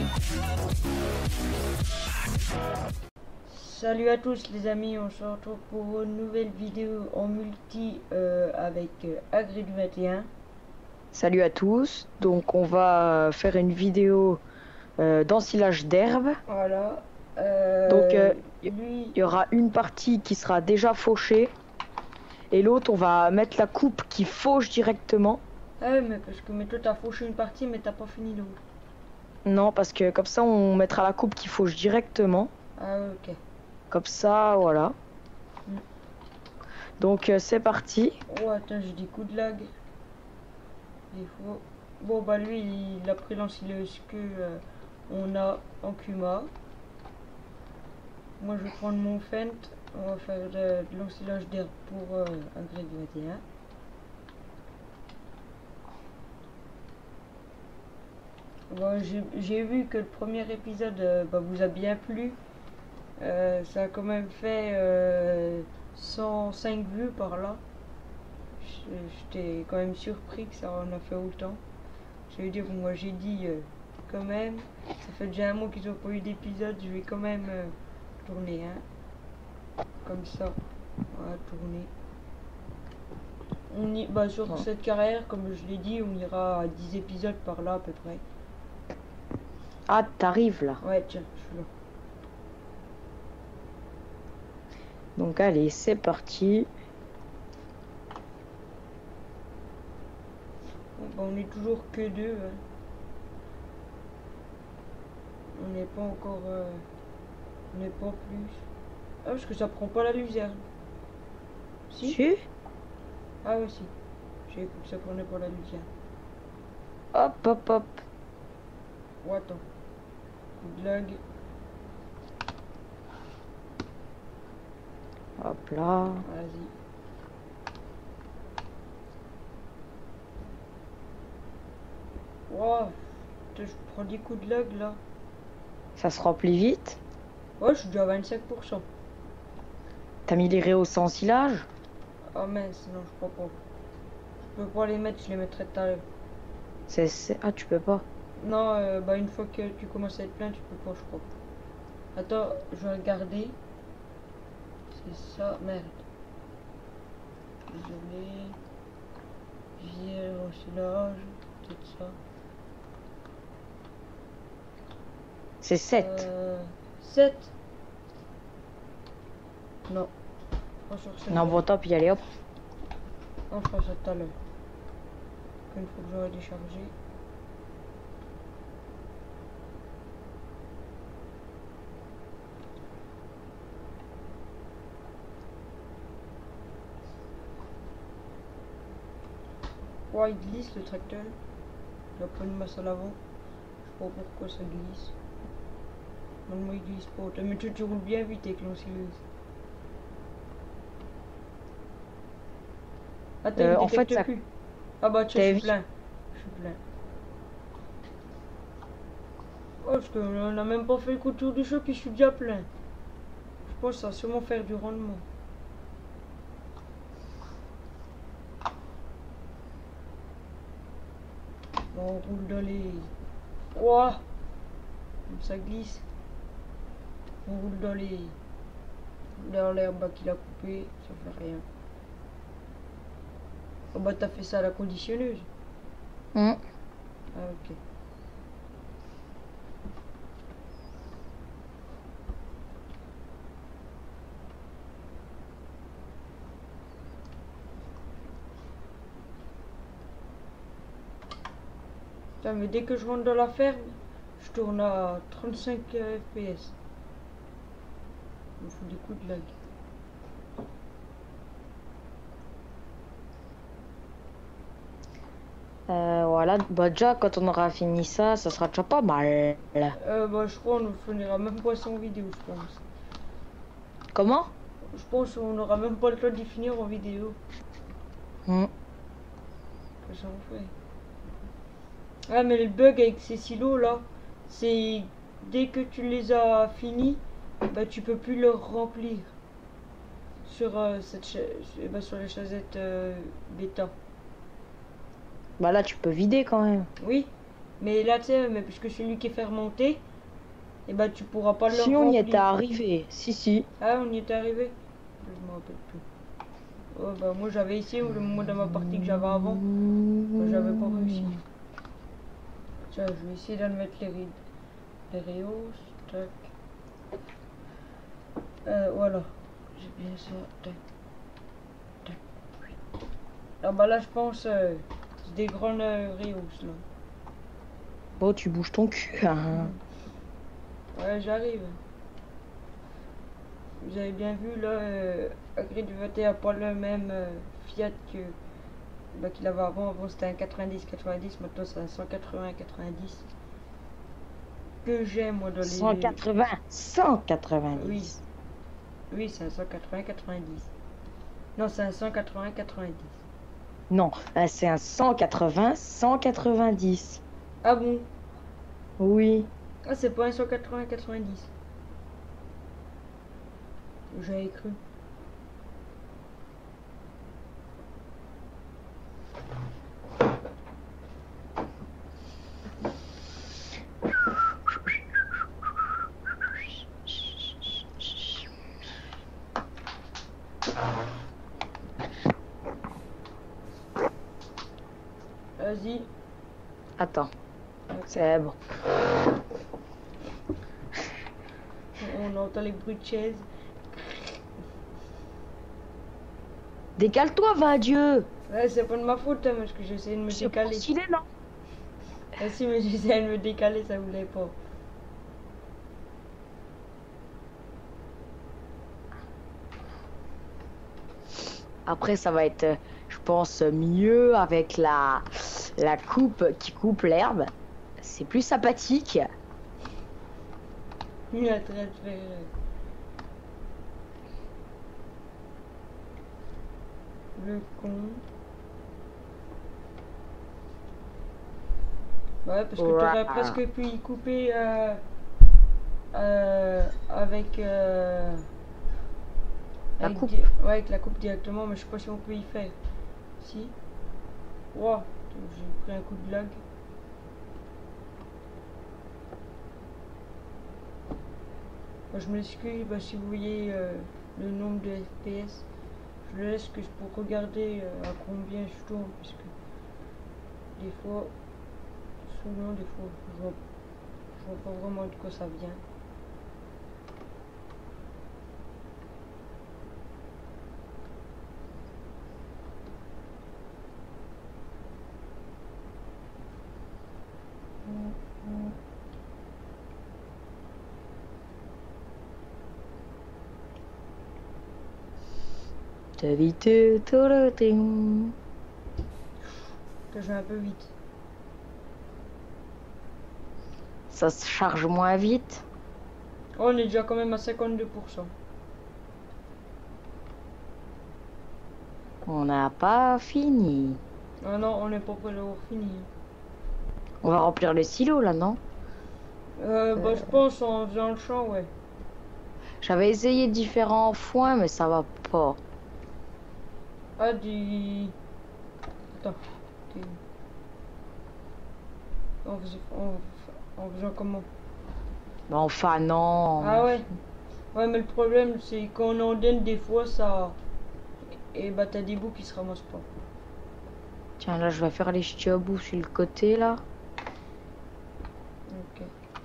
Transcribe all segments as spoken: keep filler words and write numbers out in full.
Salut à tous les amis, on se retrouve pour une nouvelle vidéo en multi euh, avec euh, Agré du vingt et un. Salut à tous, donc on va faire une vidéo euh, d'ensilage d'herbe. Voilà. Euh, Donc il euh, lui... y aura une partie qui sera déjà fauchée et l'autre on va mettre la coupe qui fauche directement. Ah ouais, mais parce que mais toi t'as fauché une partie mais t'as pas fini l'autre. Non, parce que comme ça on mettra la coupe qui fauche directement. Ah ouais, ok. Comme ça, voilà. Mm. Donc euh, c'est parti. Oh attends, j'ai des coups de lag. Des fois. Bon bah lui il a pris l'ensileuse que euh, on a en Kuma. Moi je vais prendre mon Fent. On va faire de, de l'ensilage d'herbe pour euh, Agré du vingt et un. Bon, j'ai vu que le premier épisode euh, bah, vous a bien plu. Euh, ça a quand même fait euh, cent cinq vues par là. J'étais quand même surpris que ça en a fait autant. Je veux dire, moi j'ai dit euh, quand même, ça fait déjà un mois qu'ils ont pas eu d'épisode, je vais quand même euh, tourner un. Hein. Comme ça, on va tourner. On y, bah, sur Ouais. cette carrière, comme je l'ai dit, on ira à dix épisodes par là à peu près. Ah, t'arrives là. Ouais, tiens, je suis là. Donc allez, c'est parti. Bon, bah, on est toujours que deux. Hein. On n'est pas encore... Euh, on n'est pas plus. Ah, parce que ça prend pas la luzerne. Si, Si. Ah ouais, si. J'ai cru que ça prenait pas la luzerne. Hop, hop, hop. Oh, attends. Coup de lag. Hop là. Vas-y. Wow. Je prends des coups de lag là. Ça se remplit vite. Ouais, je suis déjà à vingt-cinq pour cent. T'as mis les réaux sans ensilage? Ah mince, non, je crois pas. Je peux pas les mettre, je les mettrai tout à l'heure. C'est... Ah, tu peux pas. Non, euh, bah une fois que tu commences à être plein, tu peux pas, je crois. Attends, je vais regarder. C'est ça, merde. Désolé. Vire ensilage, peut-être ça. C'est sept. Euh, sept. Non. Pas sur sept. Non, bon, top, y aller, hop. On fera ça tout à l'heure. Une fois que j'aurai déchargé. Ouais, il glisse le tracteur. Il a pas une masse à l'avant. Je sais pas pourquoi ça glisse. Normalement il glisse pas. Mais tu, tu roules bien vite avec l'ensileuse. Ah, t'as Euh, une en fait, ça... plus. Ah bah tiens, je suis plein. Je suis plein. Oh, parce qu'on a même pas fait le tour du choc et je suis déjà plein. Je pense que ça va sûrement faire du rendement. Bon, on roule dans les... Ouah, comme ça glisse. On roule dans les... Dans l'herbe qu'il a coupé, ça fait rien. Oh bah t'as fait ça à la conditionneuse. Mmh. Ah ok. Putain, mais dès que je rentre dans la ferme, je tourne à trente-cinq F P S. Il me faut des coups de lag. Euh, voilà, bah déjà quand on aura fini ça, ça sera déjà pas mal. Euh, bah je crois qu'on finira même pas ça en vidéo, je pense. Comment? Je pense qu'on n'aura même pas le temps d'y finir en vidéo. Mmh. Que ça en fait. Ah mais le bug avec ces silos là, c'est dès que tu les as finis, bah tu peux plus leur remplir sur euh, cette cha bah, sur les chasettes euh, bêta. Bah là tu peux vider quand même. Oui, Mais là, tu sais, mais puisque c'est lui qui est fait remonter, et bah tu pourras pas le Si on y remplir. était arrivé, si si. Ah, on y était arrivé. Je me rappelle plus. Oh, bah moi j'avais essayé, ou le moment de ma partie que j'avais avant, bah, j'avais pas réussi. Tiens, je vais essayer d'en mettre les rides. Les réos, tac. Euh, voilà. J'ai bien ça, tac. Tac. Ah bah là je pense, euh, c'est des grands euh, réos là. Bon, tu bouges ton cul. Hein. Ouais, j'arrive. Vous avez bien vu là, euh, Agri du vingt et un n'a pas le même euh, Fiat que bah, qu'il avait avant. Avant c'était un quatre-vingt-dix quatre-vingt-dix, maintenant c'est un cent quatre-vingts quatre-vingt-dix. Que j'aime moi dans les. cent quatre-vingts, cent quatre-vingt-dix. Oui, oui c'est un cent quatre-vingts quatre-vingt-dix. Non, c'est un cent quatre-vingts quatre-vingt-dix. Non, euh, c'est un cent quatre-vingts cent quatre-vingt-dix. Ah bon? Oui. Ah, c'est pas un cent quatre-vingts quatre-vingt-dix. J'avais cru. Vas-y. Attends. C'est bon. On entend les bruits de chaises. Décale-toi, va Dieu. Ouais, c'est pas de ma faute, hein, parce que j'essaie de me C'est décaler. pas stylé, non? Ah si, mais j'essaie de me décaler, ça voulait pas. Après, ça va être, je pense, mieux avec la, la coupe qui coupe l'herbe. C'est plus sympathique. Il est en train de faire... Le con. Ouais, parce que tu aurais presque pu y couper euh, euh, avec, euh, La avec coupe. di- ouais, avec la coupe directement, mais je sais pas si on peut y faire. Si. Wow, j'ai pris un coup de lag. Bah, je m'excuse bah, si vous voyez euh, le nombre de F P S. Je le laisse que je pour regarder euh, à combien je tourne, puisque des fois, souvent des fois, je vois, je vois pas vraiment de quoi ça vient. Te vite, tout le temps. Que je vais un peu vite. Ça se charge moins vite. Oh, on est déjà quand même à cinquante-deux pour cent. On n'a pas fini. Ah non, on n'est pas près d'avoir fini. On va remplir le silo là, non? Euh, bah, je pense en faisant le champ, ouais. J'avais essayé différents foins, mais ça va pas. Ah, du... Attends. Du... En faisant, en... en faisant comment? Mais enfin, non. Ah ouais. Ouais, mais le problème, c'est quand on en donne des fois, ça... Et bah, t'as des bouts qui se ramassent pas. Tiens, là, je vais faire les ch'tis au bout sur le côté, là. Ok.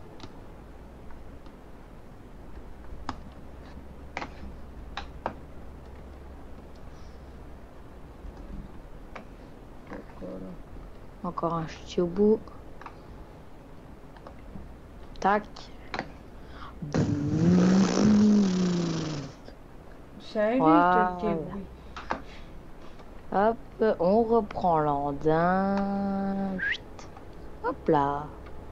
Voilà. Encore un ch'ti au bout. Tac. Ça invite Voilà. tes bruits. Hop, on reprend l'andin. Chut. Hop là.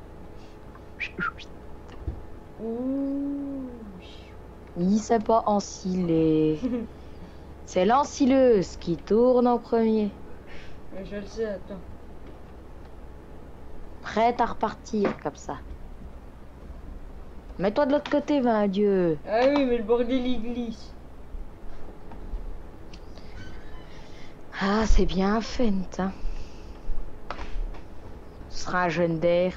Ouh. Il s'est pas ensilé. C'est l'ensileuse qui tourne en premier. Je le sais, attends. Prête à repartir comme ça. Mets-toi de l'autre côté, va Dieu. Ah oui, mais le bordel il glisse. Ah, c'est bien Fent, hein. Ce sera un jeune d'air.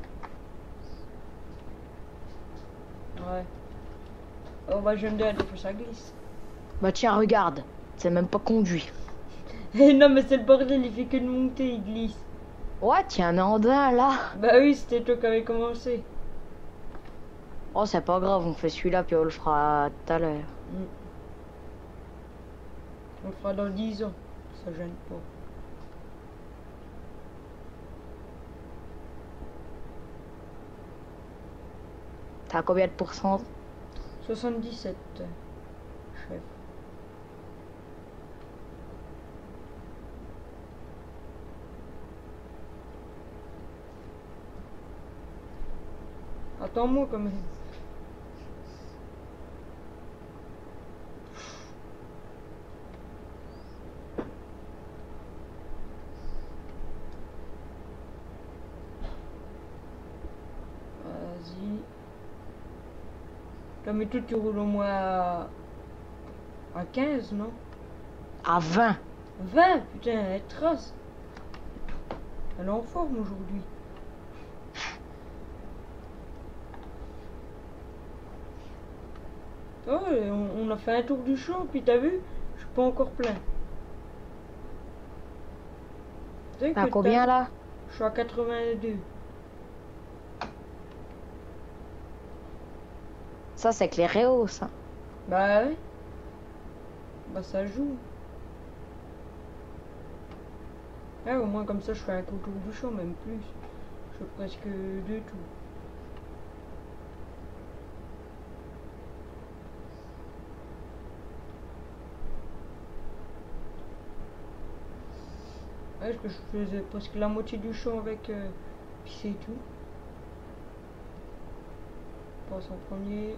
Ouais. Oh bah j'aime bien, des fois ça glisse. Bah tiens, regarde. C'est même pas conduit. Eh non mais c'est le bordel, il fait que de monter, il glisse. Ouais, tiens, un andin là. Bah oui, c'était toi qui avais commencé. Oh, c'est pas grave, on fait celui-là puis on le fera tout à l'heure. Mm. On le fera dans dix ans, ça gêne pas. T'as combien de pourcents? soixante-dix-sept, chef. Attends-moi quand même. Vas-y. Là, mais toi, tu roules au moins à... à quinze, non? À vingt. vingt, putain, elle trace. Elle est en forme aujourd'hui. Oh, on, on a fait un tour du champ, puis t'as vu? Je suis pas encore plein. T'as combien là? Je suis à quatre-vingt-deux. Ça, c'est que les réaux, ça. Bah ouais. Bah ça joue. Ouais, au moins comme ça, je fais un tour du champ, même plus. Je fais presque deux tours. Ouais, parce que je faisais presque la moitié du champ avec... Euh, puis c'est tout. On passe en premier.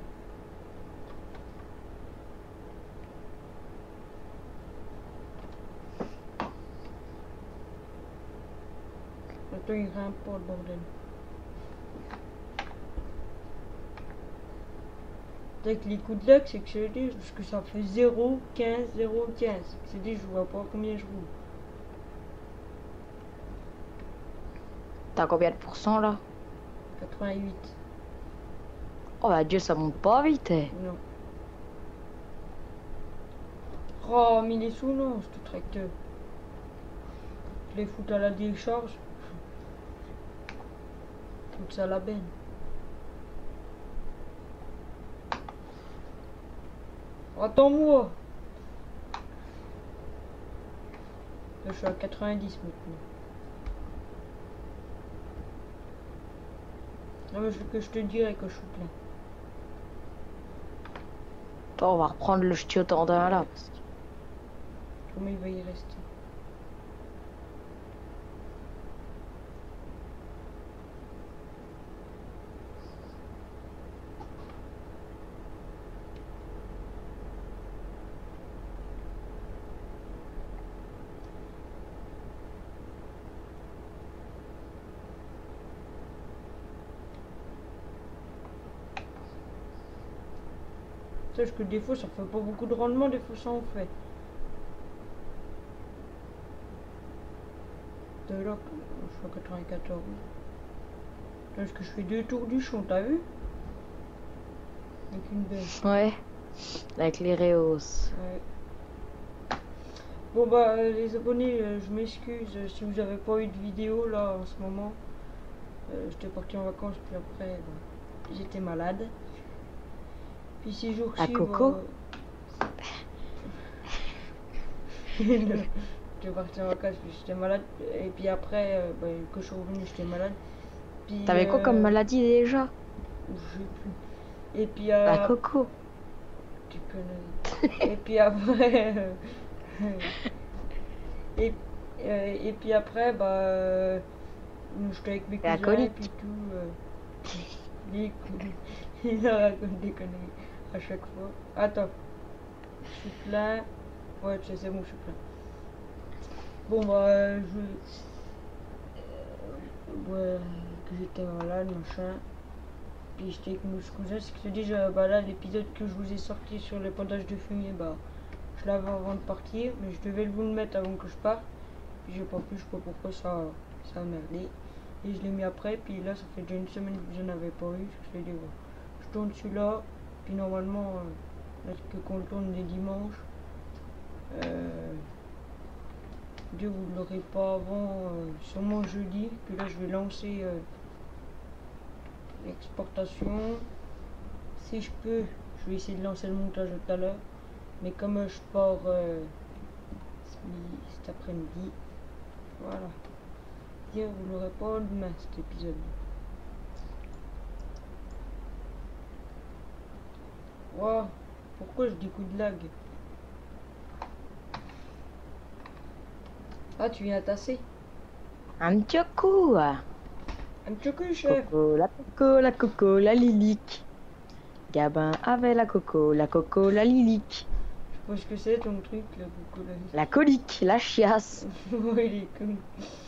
Attends, il grimpe pas le bordel. Avec les coups de luck, c'est que je dis, parce que ça fait zéro, quinze, zéro, quinze. C'est dit, je vois pas combien je roule. T'as combien de pourcents là? quatre-vingt-huit. Oh bah Dieu, ça monte pas vite. Eh. Non. Oh, mais il est sous non, ce tracteur. Je les fous à la décharge. Tout ça à la benne. Attends-moi. Je suis à quatre-vingt-dix maintenant. Non mais je veux que je te dirai que je suis plein. Attends, on va reprendre le ch'tiote andin là. Parce que... Comment il va y rester? Sache que des fois ça fait pas beaucoup de rendement, des fois ça en fait. De là, je suis à quatre-vingt-quatorze. Parce que je fais deux tours du champ, t'as vu? Avec une belle. Ouais. Avec les réaux. Ouais. Bon bah euh, les abonnés, euh, je m'excuse euh, si vous avez pas eu de vidéo là en ce moment. Euh, J'étais parti en vacances puis après bah, j'étais malade. Puis ces jours-ci... À Coco bah, j'étais parti en vacances puis j'étais malade. Et puis après, euh, bah, quand je suis revenu j'étais malade. T'avais quoi comme maladie déjà? Je sais plus. Et puis... Euh, À Coco. Tu connais. Et puis après... euh, et, euh, et puis après, bah... Euh, j'étais avec mes cousins et puis tout. Euh, les couilles. Il raconte des conneries à chaque fois. Attends. Je suis plein. Ouais, tu sais, c'est bon, je suis plein. Bon, bah, je... Euh, ouais, que j'étais malade, machin. Puis j'étais avec mes cousins. C'est que je te dis, je, bah là, l'épisode que je vous ai sorti sur le pendage de fumier, bah, je l'avais avant de partir. Mais je devais vous le mettre avant que je parte. Puis j'ai pas pu, je sais pas pourquoi ça, ça a merdé. et je l'ai mis après. Puis là, ça fait déjà une semaine que je n'en avais pas eu. Je, dit, bon, je tourne celui-là. Puis normalement, euh, que qu'on le tourne les dimanches. Euh, Dieu, vous ne l'aurez pas avant, euh, sûrement jeudi. Puis là, je vais lancer euh, l'exportation. Si je peux, je vais essayer de lancer le montage tout à l'heure. Mais comme euh, je pars euh, cet après-midi, voilà. Dire, vous l'aurez pas demain cet épisode. Wow, pourquoi je dis coup de lag? Ah, tu viens tasser? Un petit coup. Un petit coup, chef. Coco, la coco, la coco, la lilique. Gabin avait la coco, la coco, la lilique. Je sais pas ce que c'est ton truc, la coco, la... La colique, la chiasse. Ouais, il est con.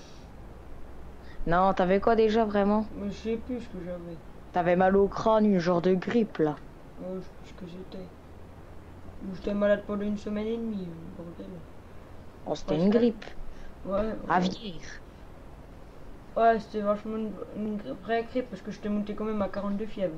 Non, t'avais quoi déjà vraiment? Moi, je sais plus ce que j'avais. T'avais mal au crâne, une genre de grippe là. Oh, je sais plus ce que c'était. J'étais malade pendant une semaine et demie, bordel. Oh, c'était une grippe. Ouais. ouais. Aviaire. Ouais, c'était vachement une, une vraie grippe parce que j'étais monté quand même à quarante-deux fièvre.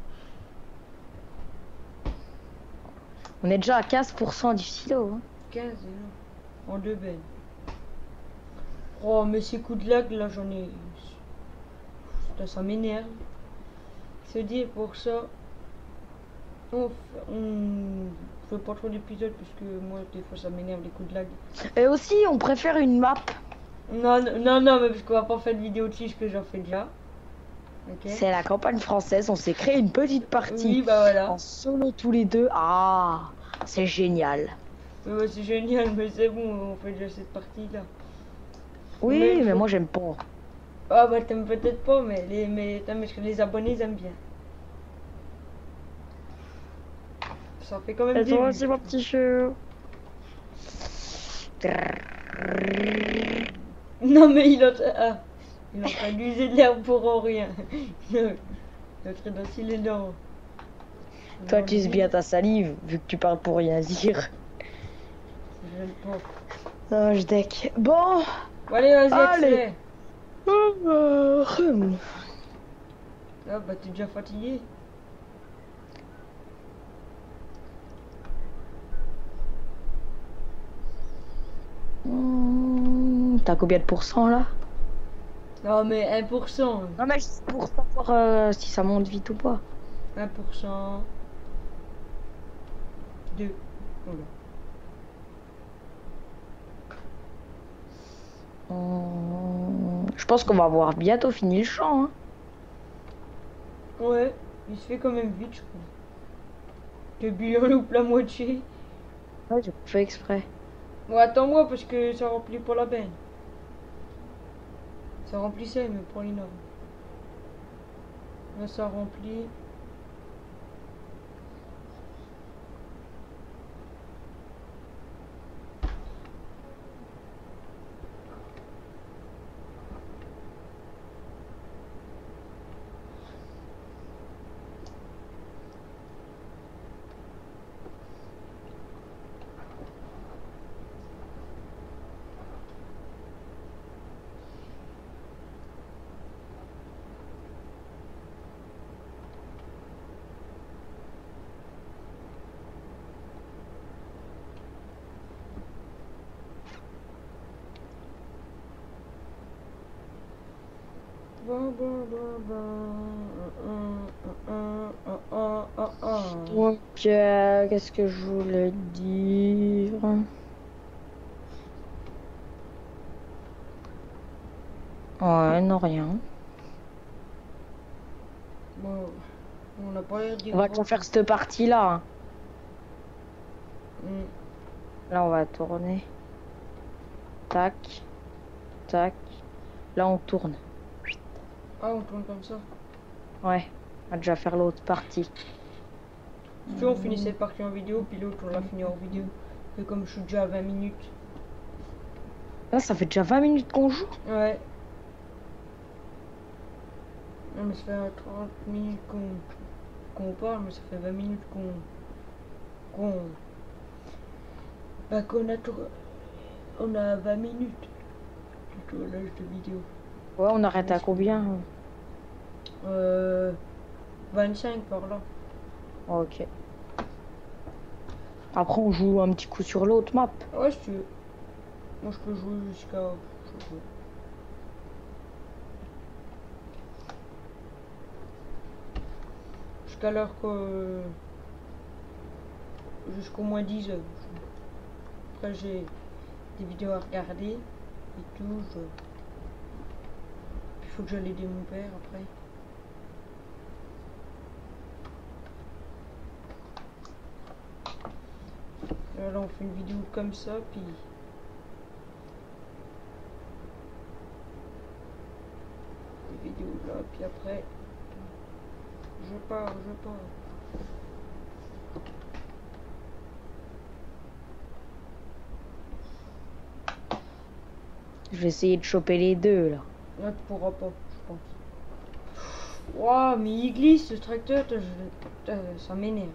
On est déjà à quinze pour cent du silo. Hein. quinze déjà. En deux bennes. Oh, mais ces coups de lag là, j'en ai. Putain, ça m'énerve. Se dire pour ça. On, on fait pas trop d'épisodes parce que moi, des fois, ça m'énerve les coups de lag. Et aussi, on préfère une map. Non, non, non, mais parce qu'on va pas faire de vidéo de fiche que j'en fais déjà. Okay. C'est la campagne française, on s'est créé une petite partie. Oui, bah voilà. En solo tous les deux. Ah, c'est génial. Ouais, c'est génial, mais c'est bon, on fait déjà cette partie-là. Oui, mais, mais moi j'aime pas. Ah bah t'aimes peut-être pas, mais les, mais, mais les abonnés ils aiment bien. Ça fait quand même des vues. C'est mon petit chou. Non mais il a... Ah, il est en train d'user de l'herbe pour rien. Il est en train d'osciller les dents. Toi tu sais bien ta salive, vu que tu parles pour rien dire. Je l'aime pas. Non, je deck. Bon. Bon, allez, vas-y, accélère. Euh, ah bah t'es déjà fatigué. Mmh, t'as combien de pourcents là? Non mais un pour cent. Non mais pour savoir euh, si ça monte vite ou pas. un pour cent. deux. Voilà. Mmh, je pense qu'on va avoir bientôt fini le champ. Hein. Ouais, il se fait quand même vite, je crois. Le bilan loupe la moitié. Ouais, j'ai fait exprès. Bon, attends-moi parce que ça remplit pas la benne. Ça remplissait, mais pas énorme. Là, ça remplit. Donc, euh, qu'est-ce que je voulais dire? Ouais, non, rien. Bon, on n'a pas l'air d'y On va qu'on faire cette partie-là. Hein. Mm. Là, on va tourner. Tac. Tac. Là, on tourne. Ah, on tourne comme ça. Ouais, on va déjà faire l'autre partie. Si on finit cette partie en vidéo, puis l'autre on la finit en vidéo. Et comme je suis déjà à vingt minutes. Là, ça fait déjà vingt minutes qu'on joue. Ouais. Non, mais ça fait trente minutes qu'on qu'on parle, mais ça fait vingt minutes qu'on. qu'on. Bah, qu'on a. On a vingt minutes. Du tournage de vidéo. Ouais, on arrête à combien? Euh, vingt-cinq par là. Ok. Après, on joue un petit coup sur l'autre map. Ouais, si tu veux. Moi, je peux jouer jusqu'à... Jusqu'à l'heure que... Jusqu'au moins dix heures. Après, j'ai des vidéos à regarder et tout. Je... Il faut que j'aille aider mon père après. Alors là, on fait une vidéo comme ça, puis... Des vidéos là, puis après... Je pars, je pars. Je vais essayer de choper les deux, là. Là, tu pourras pas, je pense. Waouh, mais il glisse, ce tracteur, je... ça m'énerve.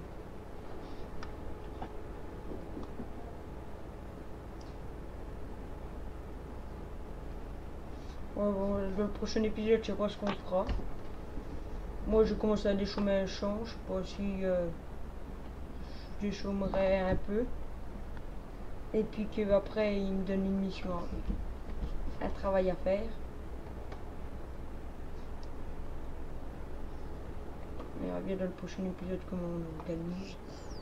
Ouais, bon, le prochain épisode, je sais pas ce qu'on fera. Moi, je commence à déchaumer un champ. Je sais pas si euh, je déchaumerai un peu. Et puis qu'après, il me donne une mission, un travail à faire. On verra bien dans le prochain épisode comment on organise.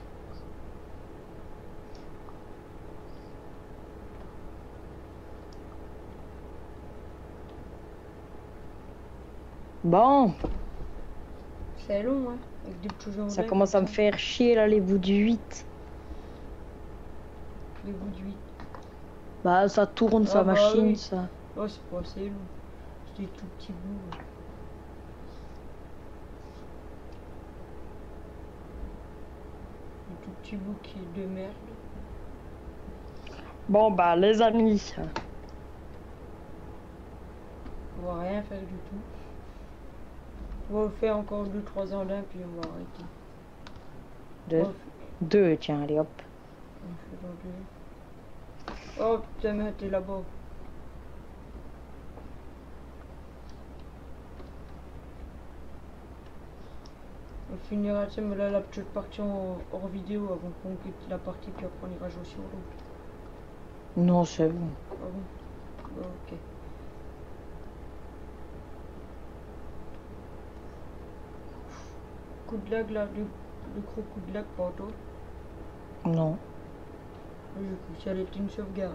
Bon, C'est long, hein, avec des petits jardins. ça commence à me faire chier, là, les bouts du huit. Les bouts du huit. Bah, ça tourne, Ah sa bah machine, oui. ça. Oh, c'est pas assez long. C'est des tout petits bouts. Ouais. Des tout petits bouts qui de merde. Bon, bah, les amis. On va rien faire du tout. On va faire encore deux trois ans d'un, puis on va arrêter. Deux. Oh, Deux, tiens, allez, hop. on fait dans deux. Oh putain, mais t'es là-bas. On finira, tu sais, mais là, la petite partie en hors vidéo avant qu'on quitte la partie, puis après on ira jouer sur l'autre. Non, c'est bon. Ah bon? Bah, ok. Coup de lag là, le, le gros coup de lag, pas toi. Non. J'ai cru que ça allait être une sauvegarde.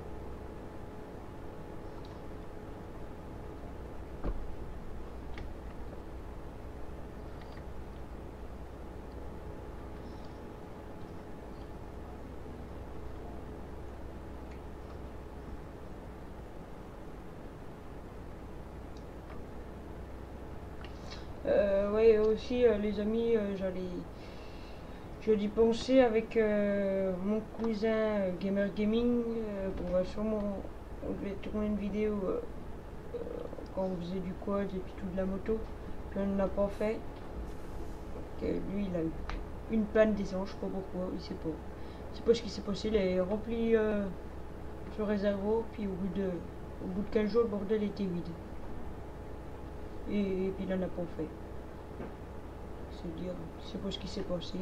Euh, ouais, aussi, euh, les amis, euh, j'allais. Je d'y penser avec euh, mon cousin euh, Gamer Gaming. Euh, on va sûrement. On devait tourner une vidéo euh, euh, quand on faisait du quad et puis tout de la moto. Puis on ne l'a pas fait. Que lui, il a eu une panne d'essence, je sais pas pourquoi, il sait pas. Je sais pas ce qui s'est passé, il a rempli euh, ce réservoir, puis au bout de au bout de quinze jours, le bordel était vide. Et, et puis il en a pas fait. C'est dire, je sais pas ce qui s'est passé.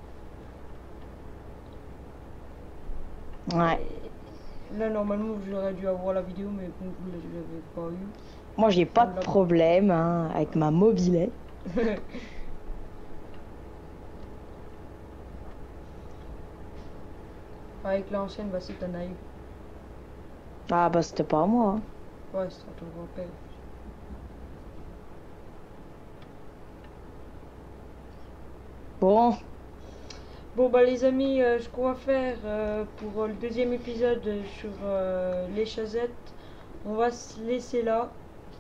Ouais. Et là, normalement, j'aurais dû avoir la vidéo, mais bon, vous ne l'avez pas eu. Moi, j'ai pas de problème hein, avec ma mobilette. Avec l'ancienne, bah, c'est t'en as eu. Ah, bah, c'était pas à moi. Hein. Ouais, c'est à ton grand-père. Bon. Bon, bah, les amis, euh, ce qu'on va faire euh, pour euh, le deuxième épisode sur euh, les chazettes, on va se laisser là.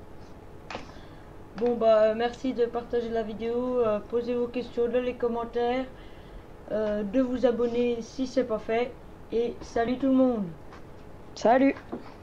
Bon, bah, merci de partager la vidéo, euh, posez vos questions dans les commentaires, euh, de vous abonner si c'est pas fait, et salut tout le monde. Salut.